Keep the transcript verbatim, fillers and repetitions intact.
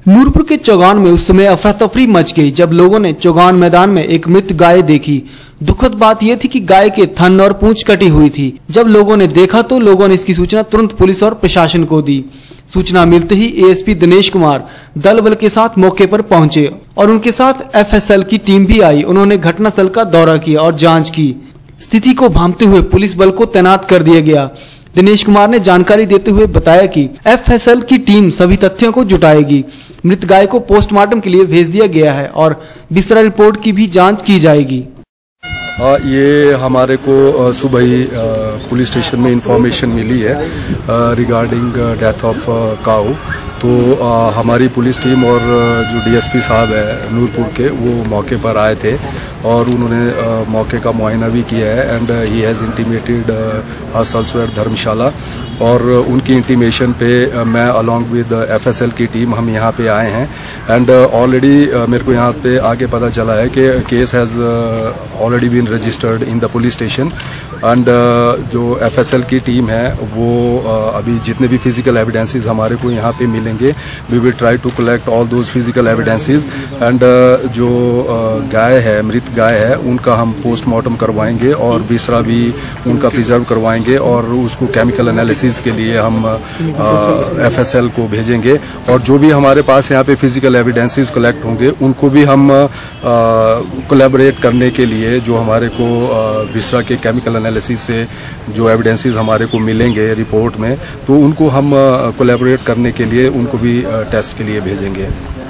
नूरपुर के चौगान में उस समय अफरा तफरी मच गई जब लोगों ने चौगान मैदान में एक मृत गाय देखी। दुखद बात यह थी कि गाय के थन और पूंछ कटी हुई थी। जब लोगों ने देखा तो लोगों ने इसकी सूचना तुरंत पुलिस और प्रशासन को दी। सूचना मिलते ही एएसपी दिनेश कुमार दल बल के साथ मौके पर पहुंचे और उनके साथ एफएसएल की टीम भी आई। उन्होंने घटनास्थल का दौरा किया और जाँच की। स्थिति को भांपते हुए पुलिस बल को तैनात कर दिया गया। दिनेश कुमार ने जानकारी देते हुए बताया कि एफएसएल की टीम सभी तथ्यों को जुटाएगी। मृत गाय को पोस्टमार्टम के लिए भेज दिया गया है और बिस्तरा रिपोर्ट की भी जांच की जाएगी। आ, ये हमारे को सुबह ही पुलिस स्टेशन में इंफॉर्मेशन मिली है रिगार्डिंग डेथ ऑफ काऊ। तो आ, हमारी पुलिस टीम और जो डीएसपी साहब है नूरपुर के वो मौके पर आए थे और उन्होंने आ, मौके का मुआयना भी किया है and he has intimated us also at Dharamshala. और उनकी इंटीमेशन पे आ, मैं अलॉन्ग विद एफएसएल की टीम हम यहाँ पे आए हैं एंड ऑलरेडी मेरे को यहाँ पे आगे पता चला है कि case has already been registered in the police station and जो एफएसएल की टीम है वो uh, अभी जितने भी फिजिकल एविडेंसेस हमारे को यहाँ पे मिलेंगे we will try to collect all those physical evidences and जो uh, गाय है मृत गाय है उनका हम पोस्टमार्टम करवाएंगे और विसरा भी उनका प्रिजर्व करवाएंगे और उसको केमिकल एनालिसिस के लिए हम एफएसएल uh, को भेजेंगे और जो भी हमारे पास यहाँ पे फिजिकल एविडेंसेस कलेक्ट होंगे उनको भी हम कोलैबोरेट uh, करने के लिए जो हमारे को uh, विसरा के केमिकल एनालिसिस से जो एविडेंसेस हमारे को मिलेंगे रिपोर्ट में तो उनको हम कोलैबोरेट करने के लिए उनको भी टेस्ट के लिए भेजेंगे।